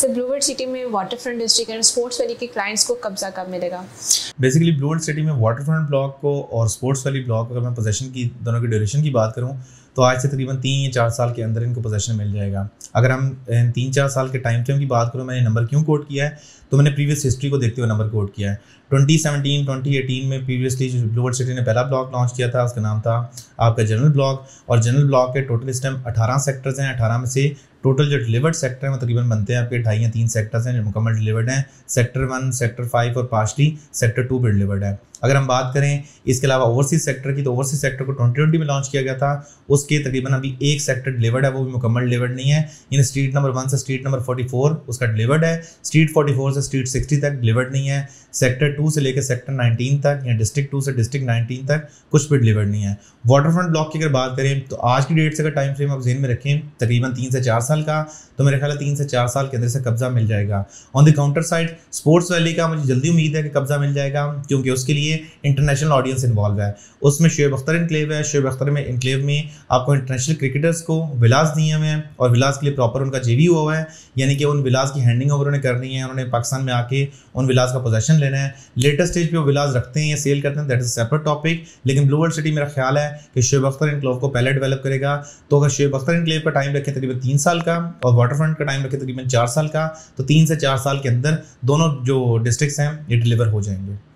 Sir blue world city में water front district and sports valley के clients को कब्जा कब मिलेगा? बेसिकली ब्लू वर्ल्ड सिटी में वाटर फ्रंट ब्लॉक को और स्पोर्ट्स वैली ब्लॉक को अगर मैं पोजेशन की दोनों की ड्यूरेशन की बात करूँ तो आज से तकरीबन 3 या 4 साल के अंदर इनको पोजेशन मिल जाएगा। अगर हम 3-4 साल के टाइम फ्रेम की बात करूँ, मैंने नंबर क्यों कोट किया है तो मैंने प्रीवियस हिस्ट्री को देखते हुए नंबर कोट किया है। 2017-2018 में प्रीवियसली जो ब्लू वर्ल्ड सिटी ने पहला ब्लॉक लॉन्च किया था उसका नाम था आपका जनरल ब्लॉक, और जनरल ब्लॉक के टोटल इस टाइम 18 सेक्टर्स हैं। 18 में से टोटल जो डिलीवर्ड सेक्टर हैं वो तकरीबन बनते हैं आपके 2.5 या 3 सेक्टर्स हैं जो मुकम्मल डिलीवर्ड हैं। सेक्टर 1, सेक्टर 5 और पार्शली सेक्टर 2 पे डिलीवर्ड है। अगर हम बात करें इसके अलावा ओवरसीज सेक्टर की, तो ओवरसीज सेक्टर को 2020 में लॉन्च किया गया था, उसके तकरीबन अभी एक सेक्टर डिलीवर्ड है, वो भी मुकम्मल डिलीवर्ड नहीं है। यानी स्ट्रीट नंबर 1 से स्ट्रीट नंबर 44 उसका डिलीवर्ड है, स्ट्रीट 44 से स्ट्रीट 60 तक डिलीवर्ड नहीं है, सेक्टर 2 से लेकर सेक्टर 19 तक या डिस्ट्रिक्ट 2 से डिस्ट्रिक्ट 19 तक कुछ भी डिलीवर्ड नहीं है। वाटर फ्रंट ब्लॉक की अगर बात करें तो आज की डेट से अगर टाइम फ्रेम आप ज़हन में रखें तकरीबन 3 से 4 साल का, तो मेरे ख्याल है 3 से 4 साल के अंदर से कब्जा मिल जाएगा। On the counter side sports valley का मुझे जल्दी उम्मीद है कि कब्जा मिल जाएगा, क्योंकि उसके लिए इंटरनेशनल ऑडियंस इन्वॉल्व है। उसमें शुएब अख्तर इनक्लेव है, शुएब अख्तर में इनक्लेव में आपको इंटरनेशनल क्रिकेटर्स को विलास दिए हुए हैं और विलास के लिए प्रॉपर उनका जेवी हुआ हुआ है, यानी कि उन विलास की हैंडिंग ओवर उन्हें करनी है, उन्होंने पाकिस्तान में आके उन विलास का पोजेशन लेना है। लेटेस्ट स्टेज पे वो विलास रखते हैं या सेल करते हैं, दैट इज सेपरेट टॉपिक। लेकिन ब्लू वर्ल्ड सिटी मेरा ख्याल है कि शुएब अख्तर इनक्लेव को पहले डेवलप करेगा। तो अगर शुएब अख्तर इनक्लेव का टाइम रखें तकरीबन 3 साल का और वाटर फ्रंट का टाइम रखें तकरीबन 4 साल का, तो 3 से 4 साल के अंदर दोनों जो डिस्ट्रिक्ट्स हैं ये डिलीवर हो जाएंगे।